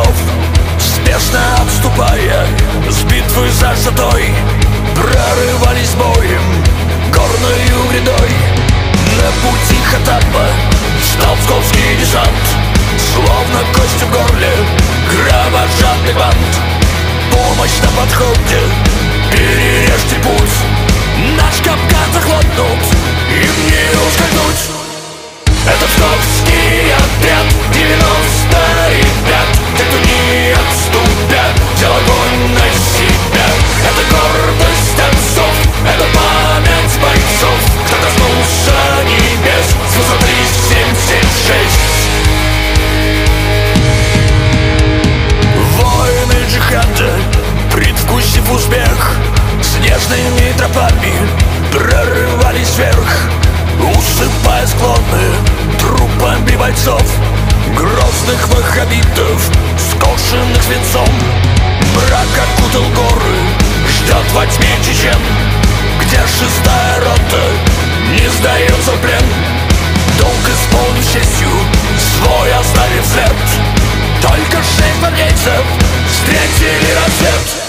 бойцов, спешно отступая с битвы за шатой, прорывались боем горною грядой. На пути Хатапа встал псковский десант, словно кость в горле кровожадный бант. Помощь на подходе, перережьте путь, наш капкан захлопнут, им не ускользнуть. Это псковский отряд 90 ребят, те, кто не отступят, взял огонь на себя. Это гордость отцов, это память бойцов, кто коснулся небес с высоты 76. Воины джихада, предвкусив успех, снежными тропами прорывались вверх, усыпая склоны трупами бойцов, грозных ваххабитов, скошенных свинцом. Мрак окутал горы, ждет во тьме чечен, где 6-я рота не сдается в плен. Долг исполнив честью, свой оставив след, только 6 гвардейцев встретили рассвет.